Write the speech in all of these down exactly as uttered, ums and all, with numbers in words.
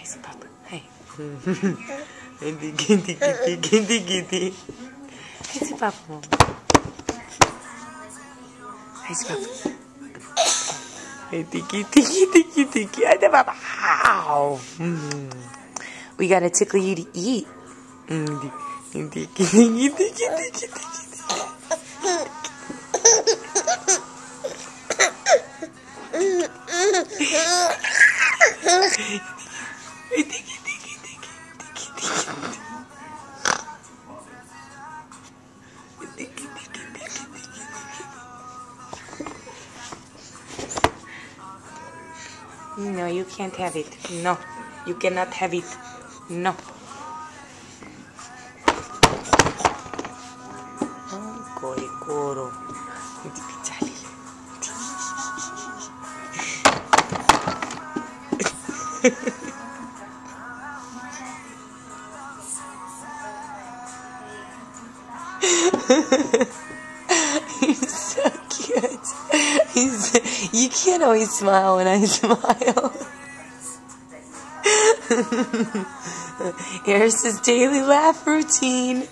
Hi si Papa. Hi. Hindi, hindi, hindi, hindi, hindi. Hi si Papa mo. Hi si Papa. Hey, tiki, tiki, tiki, tiki. Hi si Papa. Ow. Mm. We gotta tickle you to eat. Mm. Tiki, tiki, tiki, tiki, tiki. No, you can't have it. No, you cannot have it. No. Koi koro. He's so cute. He's, you can't always smile when I smile. Here's his daily laugh routine.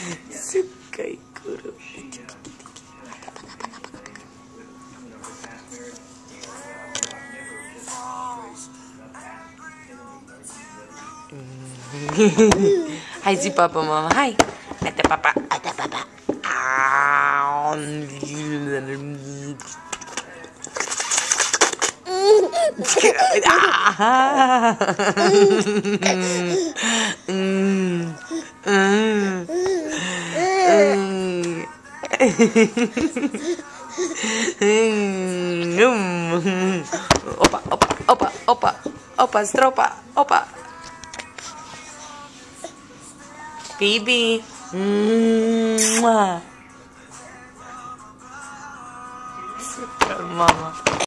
Hi si Papa, Mama. Hi. Ate Papa. Ate Papa. Ah. Opa, opa, opa, opa, opa, stropa, opa. Baby. Mwah. Mama.